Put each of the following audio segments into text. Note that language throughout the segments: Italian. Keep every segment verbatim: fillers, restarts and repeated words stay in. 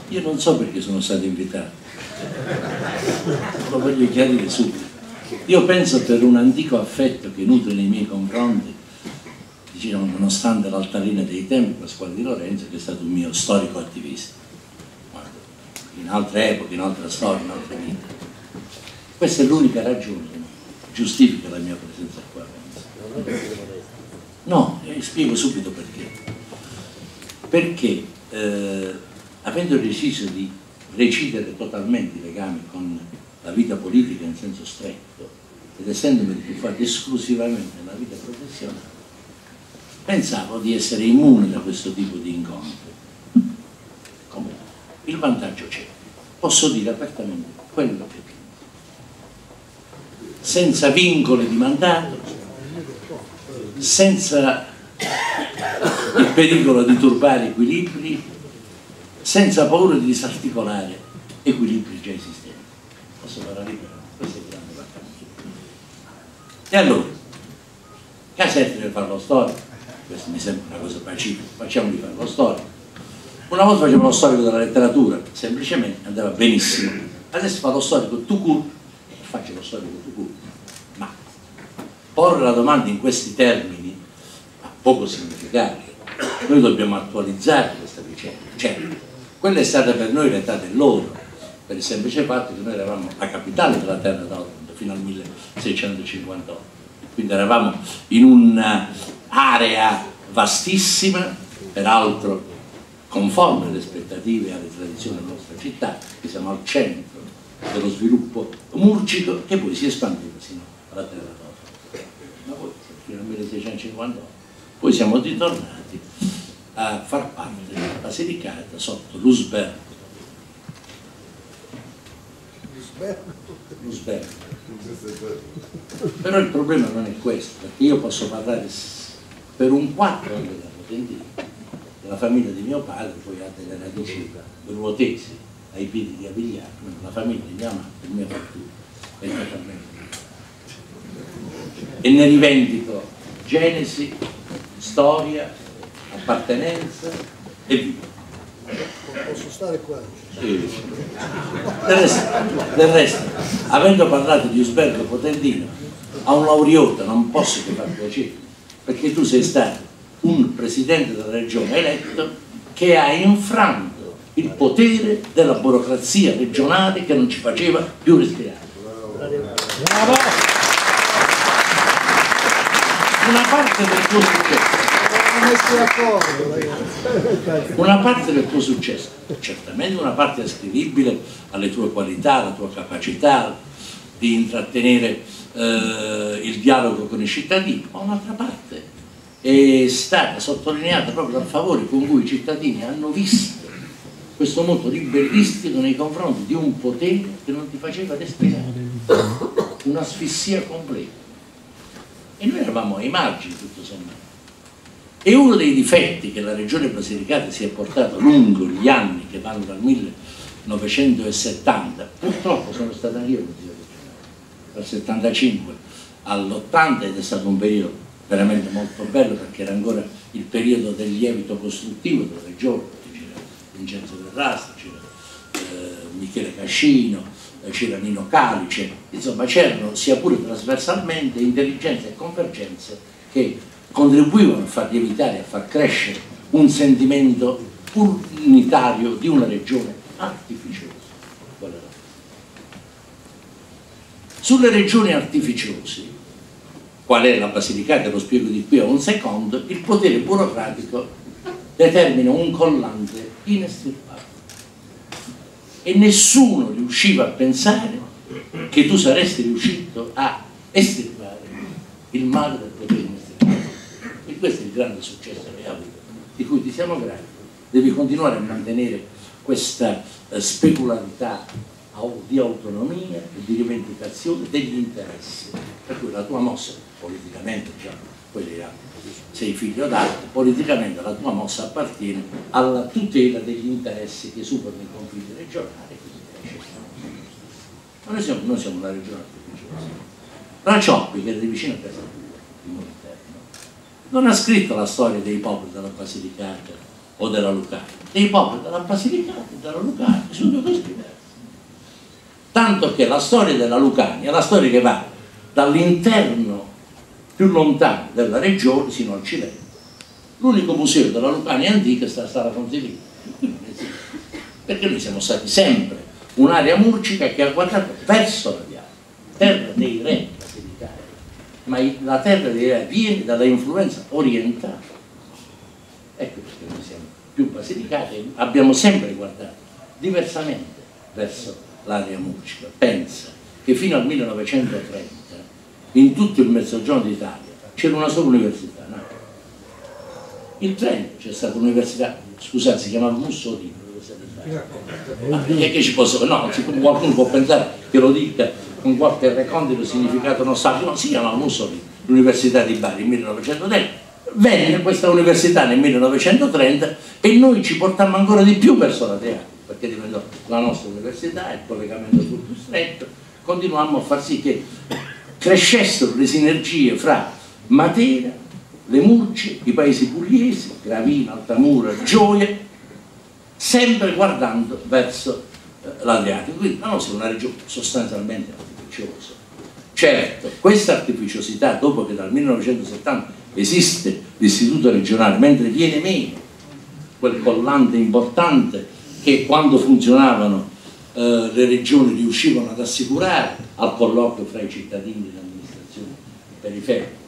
Io non so perché sono stato invitato, lo voglio chiarire subito. Io penso per un antico affetto che nutre nei miei confronti, diciamo, nonostante l'altalina dei tempi, Pasquale Di Lorenzo, che è stato un mio storico attivista, in altre epoche, in altre storie, in altre vite. Questa è l'unica ragione che giustifica la mia presenza qua. No, e spiego subito perché. Perché eh, avendo deciso di recidere totalmente i legami con la vita politica in senso stretto ed essendomi rifugiato esclusivamente nella vita professionale, pensavo di essere immune da questo tipo di incontri. Comunque, il vantaggio c'è, posso dire apertamente quello che penso, senza vincoli di mandato, senza il pericolo di turbare equilibri, senza paura di disarticolare equilibri già esistenti. Posso parlare libero? Questo è il grande vantaggio. E allora, Casetti deve fare lo storico, questo mi sembra una cosa pacifica, facciamo di fare lo storico. Una volta facevamo lo storico della letteratura, semplicemente andava benissimo. Adesso fa lo storico tout court e faccio lo storico tout court. Ma porre la domanda in questi termini ha poco significato. Noi dobbiamo attualizzare questa vicenda. Certo, quella è stata per noi l'età dell'oro, per il semplice fatto che noi eravamo la capitale della terra d'Otranto fino al milleseicentocinquantotto, quindi eravamo in un'area vastissima, peraltro conforme alle aspettative e alle tradizioni della nostra città, che siamo al centro dello sviluppo murcico che poi si espandeva sino alla terra d'Otranto. Ma poi fino al milleseicentocinquantotto poi siamo ritornati a far parte della Basilicata sotto l'Usbergo. L'Usbergo. Però il problema non è questo, perché io posso parlare per un quarto anche da Potentino, della famiglia di mio padre, poi ha delle radici ruotesi ai piedi di Avigliano, la famiglia di mia madre, il mio partito è totalmente. E ne rivendico genesi, storia, appartenenza e vita. Posso stare qua? Sì. Del resto, del resto, avendo parlato di Usbergo Potentino, a un lauriota non posso che far piacere, perché tu sei stato un presidente della regione eletto che ha infranto il potere della burocrazia regionale che non ci faceva più respirare. Bravo. Una parte del tuo successo, una parte del tuo successo, certamente una parte ascrivibile alle tue qualità, alla tua capacità di intrattenere eh, il dialogo con i cittadini, ma un'altra parte è stata sottolineata proprio dal favore con cui i cittadini hanno visto questo moto ribellistico nei confronti di un potere che non ti faceva respirare, un'asfissia completa. E noi eravamo ai margini, tutto sommato. E uno dei difetti che la regione Basilicata si è portato lungo gli anni che vanno dal millenovecentosettanta, purtroppo sono stato io dal settantacinque all'ottanta, ed è stato un periodo veramente molto bello perché era ancora il periodo del lievito costruttivo della regione, c'era Vincenzo Verrasti, c'era eh, Michele Cascino, c'era Nino Calice, insomma c'erano sia pure trasversalmente intelligenze e convergenze che contribuivano a far lievitare, a far crescere un sentimento unitario di una regione artificiosa. Sulle regioni artificiose, qual è la Basilicata, lo spiego di qui a un secondo, il potere burocratico determina un collante inestirpabile. E nessuno riusciva a pensare che tu saresti riuscito a estirpare il male del potere inestirpabile. E questo è il grande successo che hai avuto, di cui ti siamo grati. Devi continuare a mantenere questa eh, specularità di autonomia e di rivendicazione degli interessi. Per cui la tua mossa, politicamente, già, poi sei figlio d'arte, politicamente la tua mossa appartiene alla tutela degli interessi che superano i conflitti regionali. Ma noi siamo, noi siamo una regione artificiosa. La Cioppi, che è vicino a casa tua, non ha scritto la storia dei popoli della Basilicata o della Lucania, dei popoli della Basilicata e della Lucania, sono due cose diverse. Tanto che la storia della Lucania è la storia che va dall'interno più lontano della regione sino al Cilento. L'unico museo della Lucania antica sta a Sala Consilina, perché noi siamo stati sempre un'area murcica che ha guardato verso la Diana, terra dei re basilicari, ma la terra dei re viene dalla influenza orientale. Ecco perché noi siamo più basilicati, abbiamo sempre guardato diversamente verso l'area murcica. Pensa che fino al millenovecentotrenta in tutto il mezzogiorno d'Italia c'era una sola università, no? Il Trento c'è stata un'università, scusate, si chiamava Mussolini, ma che, che ci posso, no, qualcuno può pensare che lo dica con qualche recondito significato nostalgico, no, si chiamava Mussolini, l'Università di Bari nel millenovecentotrenta. Venne questa università nel millenovecentotrenta e noi ci portammo ancora di più verso la Teatro, perché diventò la nostra università, il collegamento fu più stretto, continuammo a far sì che crescessero le sinergie fra Matera, le Murcie, i paesi pugliesi, Gravina, Altamura, Gioia, sempre guardando verso eh, l'Adriatico. Quindi la nostra è una regione sostanzialmente artificiosa. Certo, questa artificiosità, dopo che dal millenovecentosettanta esiste l'istituto regionale, mentre viene meno quel collante importante che quando funzionavano eh, le regioni riuscivano ad assicurare al colloquio fra i cittadini e le amministrazioni periferiche,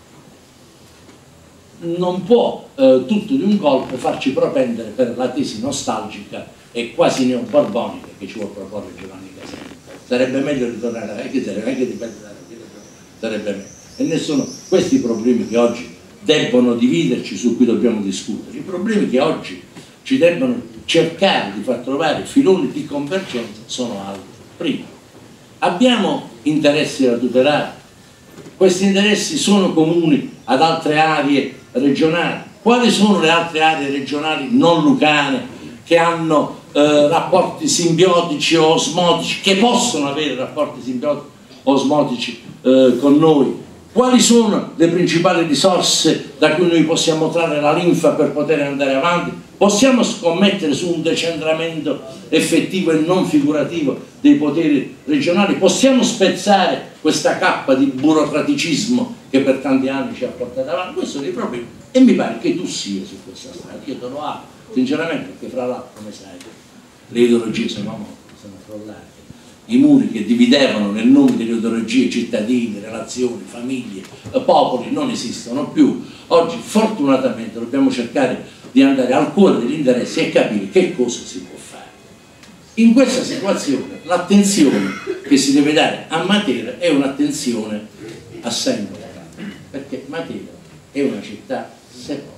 non può eh, tutto di un colpo farci propendere per la tesi nostalgica e quasi neoborbonica che ci vuole proporre Giovanni Casini. Sarebbe meglio ritornare a vecchia, sarebbe anche dipende da sarebbe meglio. E ne sono questi i problemi che oggi debbono dividerci, su cui dobbiamo discutere. I problemi che oggi ci debbono cercare di far trovare filoni di convergenza sono altri. Primo, abbiamo interessi da tutelare. Questi interessi sono comuni ad altre aree regionali. Quali sono le altre aree regionali non lucane che hanno eh, rapporti simbiotici o osmotici, che possono avere rapporti simbiotici o osmotici eh, con noi? Quali sono le principali risorse da cui noi possiamo trarre la linfa per poter andare avanti? Possiamo scommettere su un decentramento effettivo e non figurativo dei poteri regionali? Possiamo spezzare questa cappa di burocraticismo che per tanti anni ci ha portato avanti? Questo sono i problemi e mi pare che tu sia su questa strada. Io te lo auguro, sinceramente, perché fra l'altro, come sai, le ideologie sono morte, sono crollate. I muri che dividevano nel nome delle ideologie cittadini, relazioni, famiglie, popoli non esistono più. Oggi fortunatamente dobbiamo cercare di andare al cuore degli interessi e capire che cosa si può fare. In questa situazione l'attenzione che si deve dare a Matera è un'attenzione assai importante, perché Matera è una città seconda,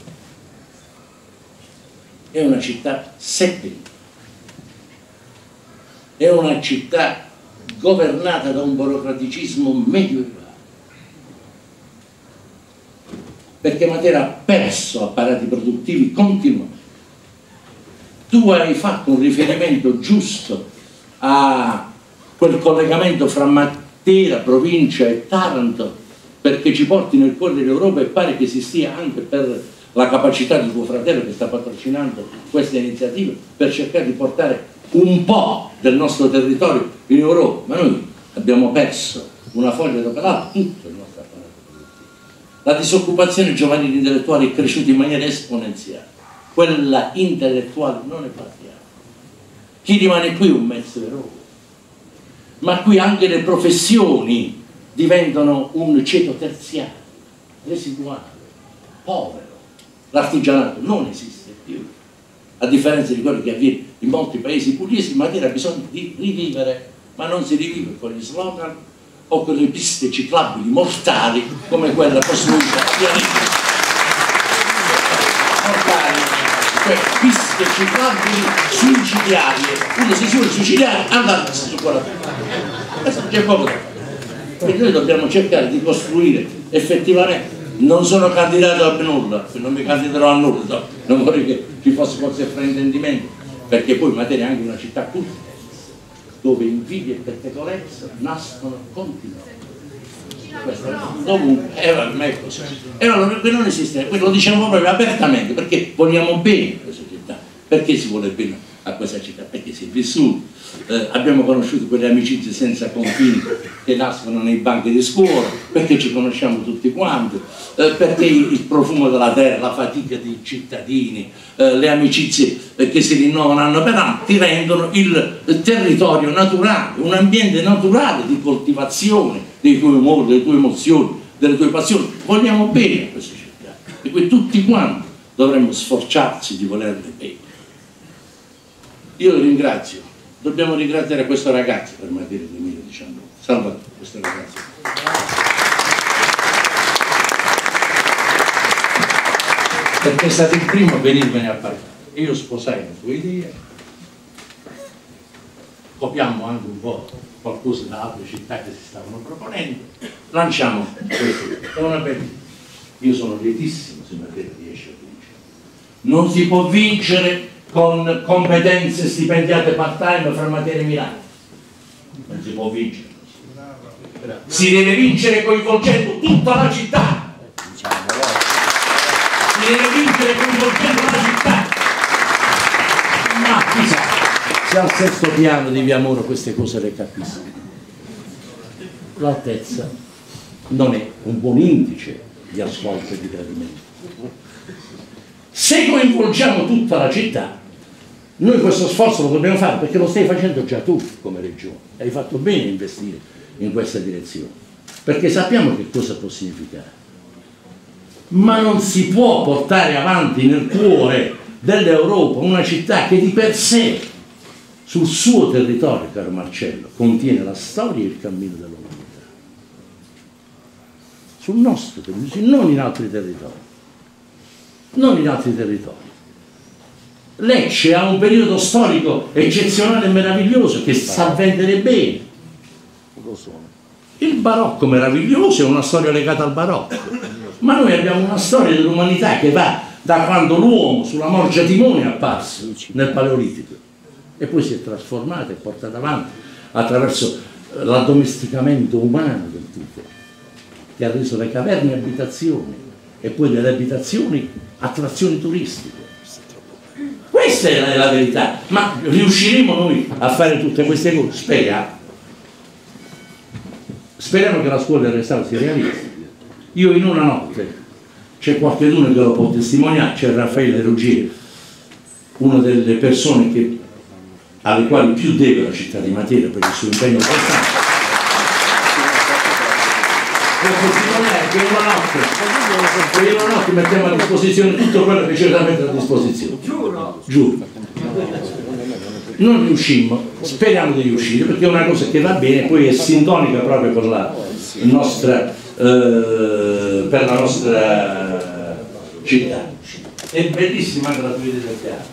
è una città seppellita, è una città governata da un burocraticismo medioevale, perché Matera ha perso apparati produttivi continuamente. Tu hai fatto un riferimento giusto a quel collegamento fra Matera, provincia e Taranto, perché ci porti nel cuore dell'Europa e pare che si stia anche per la capacità di tuo fratello che sta patrocinando queste iniziative per cercare di portare un po' del nostro territorio in Europa, ma noi abbiamo perso una foglia d'opera, tutto il nostro apparato produttivo. La disoccupazione giovanile intellettuale è cresciuta in maniera esponenziale, quella intellettuale non è parziale. Chi rimane qui è un mezzo eroe, ma qui anche le professioni diventano un ceto terziario, residuale, povero. L'artigianato non esiste più, a differenza di quello che avviene in molti paesi pugliesi. Matera ha bisogno di rivivere, ma non si rivive con gli slogan o con le piste ciclabili mortali come quella costruita mortali, cioè piste ciclabili suicidarie. Uno si vuole suicidare andando su quella pista. Questo c'è poco da fare, e noi dobbiamo cercare di costruire effettivamente. Non sono candidato a nulla, non mi candiderò a nulla, non vorrei che ci fosse qualche fraintendimento, perché poi Matera è anche una città culta, dove invidia e pettegolezza nascono continuamente. Dovunque, e allora, è così. E allora non esiste, lo diciamo proprio apertamente, perché vogliamo bene a questa città. Perché si vuole bene a questa città? Perché si è vissuto, eh, abbiamo conosciuto quelle amicizie senza confini che nascono nei banchi di scuola, perché ci conosciamo tutti quanti, eh, perché il profumo della terra, la fatica dei cittadini, eh, le amicizie eh, che si rinnovano anno per anno, ti rendono il, il territorio naturale, un ambiente naturale di coltivazione dei tuoi umori, delle tue emozioni, delle tue passioni. Vogliamo bene a questa città, e quindi tutti quanti dovremmo sforzarci di volerle bene. Io vi ringrazio, dobbiamo ringraziare questo ragazzo per Madeira duemiladiciannove. Salva questo ragazzo. Perché è stato il primo a venirmene a parlare. Io sposai la sua idea, copiamo anche un po' qualcosa da altre città che si stavano proponendo, lanciamo questo. È una bella. Io sono lietissimo se Madeira riesce a vincere. Non si può vincere con competenze stipendiate part-time fra Matera e Milano. Non si può vincere. Si deve vincere coinvolgendo tutta la città. Si deve vincere coinvolgendo la città. Ma chissà, se al sesto piano di Via Moro queste cose le capisco. L'altezza non è un buon indice di ascolto e di gradimento. Se coinvolgiamo tutta la città, noi questo sforzo lo dobbiamo fare, perché lo stai facendo già tu come regione. Hai fatto bene a investire in questa direzione, perché sappiamo che cosa può significare. Ma non si può portare avanti nel cuore dell'Europa una città che di per sé, sul suo territorio, caro Marcello, contiene la storia e il cammino dell'umanità. Sul nostro territorio, non in altri territori. Non in altri territori. Lecce ha un periodo storico eccezionale e meraviglioso che sa vendere bene. Il barocco meraviglioso è una storia legata al barocco, ma noi abbiamo una storia dell'umanità che va da quando l'uomo sulla Morgia Timone è apparso nel Paleolitico e poi si è trasformata e portata avanti attraverso l'addomesticamento umano del tutto, che ha reso le caverne abitazioni e poi delle abitazioni attrazioni turistiche. Questa è la, è la verità, ma riusciremo noi a fare tutte queste cose? Speriamo. Speriamo che la scuola del Restauro si realizzi. Io in una notte, c'è qualcuno che lo può testimoniare, c'è Raffaele Ruggieri, una delle persone che, alle quali più deve la città di Matera per il suo impegno costante. Per testimoniare che in una notte, che in una notte mettiamo a disposizione tutto quello che c'è da mettere a disposizione. Giuro. Giuro. Non riuscimmo, speriamo di riuscire, perché è una cosa che va bene, poi è sintonica proprio per la nostra, eh, per la nostra città. È bellissima anche la vita del teatro.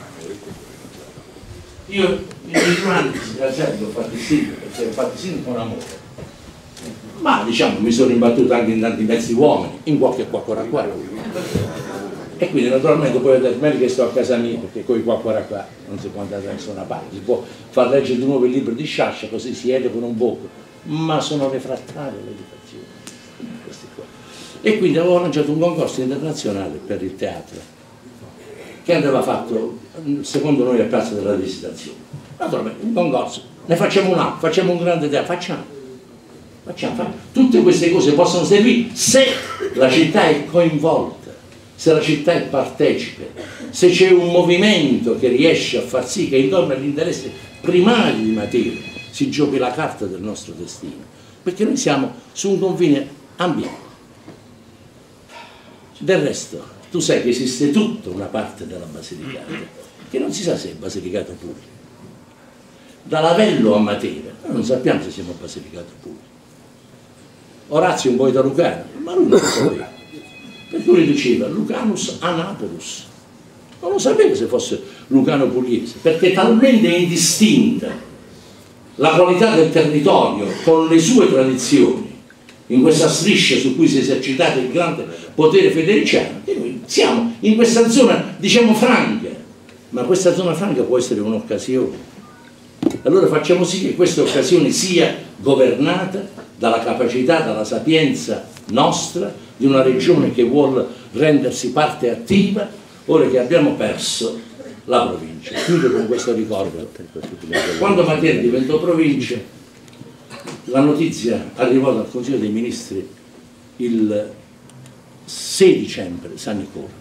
Io in due anni ho fatto il sindaco, perché ho fatto il sindaco con amore. Ma diciamo mi sono imbattuto anche in tanti mezzi uomini, in qualche qualcosa qua. E quindi naturalmente poi ho detto meglio che sto a casa mia, perché con i qualcosa qua non si può andare da nessuna parte. Si può far leggere di nuovo il libro di Sciascia, così si educano un poco, ma sono refrattarie all'educazione. E quindi avevo lanciato un concorso internazionale per il teatro, che andava fatto secondo noi a Piazza della Visitazione. Naturalmente un concorso, ne facciamo un altro, facciamo un grande teatro, facciamo. Facciamo, facciamo. Tutte queste cose possono servire se la città è coinvolta, se la città è partecipe, se c'è un movimento che riesce a far sì che intorno agli interessi primari di Matera si giochi la carta del nostro destino, perché noi siamo su un confine ambito. Del resto, tu sai che esiste tutta una parte della Basilicata, che non si sa se è Basilicata pure. Da Lavello a Matera, noi non sappiamo se siamo a Basilicata pure. Orazio è un poeta lucano, ma lui non lo sapeva, perché lui diceva Lucanus Anapolus, non lo sapeva se fosse lucano pugliese, perché talmente indistinta la qualità del territorio con le sue tradizioni, in questa striscia su cui si è esercitato il grande potere federiciano, che noi siamo in questa zona, diciamo, franca, ma questa zona franca può essere un'occasione. Allora facciamo sì che questa occasione sia governata dalla capacità, dalla sapienza nostra, di una regione che vuole rendersi parte attiva, ora che abbiamo perso la provincia. Chiudo con questo ricordo. Quando Matera diventò provincia, la notizia arrivò dal Consiglio dei Ministri il sei dicembre, San Nicola,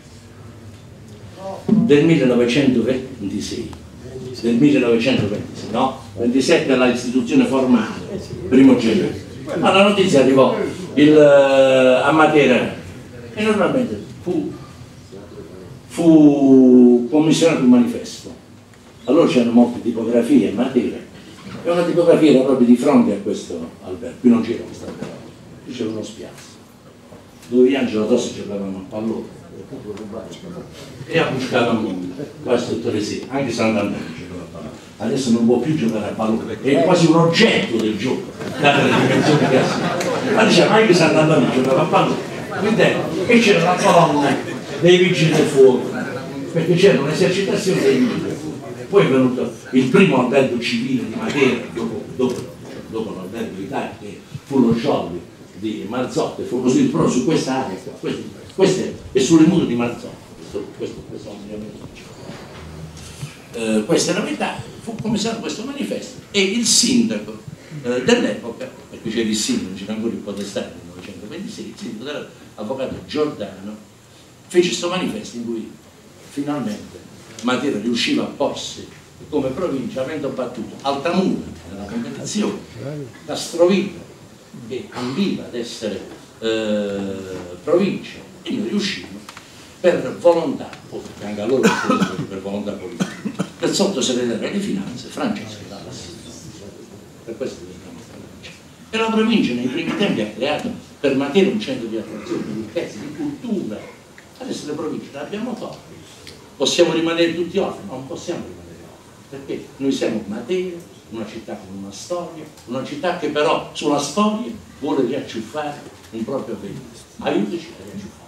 del millenovecentoventisei, del millenovecentoventisei, no? ventisette è la istituzione formale, primo gennaio. Ma la notizia arrivò il, a Matera e normalmente fu, fu commissionato un manifesto. Allora c'erano molte tipografie a Matera e una tipografia era proprio di fronte a questo albergo. Qui non c'era questo albergo, qui c'era uno spiazzo dove Angelo Tossi giocavamo a pallone e ha buscato quasi tutte le sere, anche Sant'Antonio giocava a pallone. Adesso non può più giocare a pallone, è quasi un oggetto del gioco, date le dimensioni che ha. Ma diciamo anche Sant'Antonio giocava a pallone qui dentro, e c'era la colonna dei vigili del fuoco, perché c'era un'esercitazione dei vigili del fuoco. Poi è venuto il primo albergo civile di Matera, dopo, dopo, dopo l'albergo d'Italia, che fu lo Jolly di Marzotto, fu costruito proprio su questa area, questo, questo è sulle mura di Marzotto, questo, questo, questo eh, questa è la verità. Fu commissario questo manifesto e il sindaco eh, dell'epoca, perché c'era il sindaco, c'era ancora il podestà nel millenovecentoventisei, il sindaco dell'avvocato Giordano fece questo manifesto in cui finalmente Matera riusciva a porsi come provincia, avendo battuto Altamura nella competizione, Castrovilla che ambiva ad essere eh, provincia, e noi riuscimmo per volontà, anche a loro per volontà politica, del sottosegretario di finanze Francesco Dalla Silva. Per questo diventiamo provincia. E la provincia nei primi tempi ha creato per Matera un centro di attrazione, di ricchezza, di cultura. Adesso le province le abbiamo tolte. Possiamo rimanere tutti orfani? No, non possiamo rimanere orfani, perché noi siamo Matera, una città con una storia, una città che però sulla storia vuole riacciuffare un proprio benessere. Aiutaci a riacciuffare.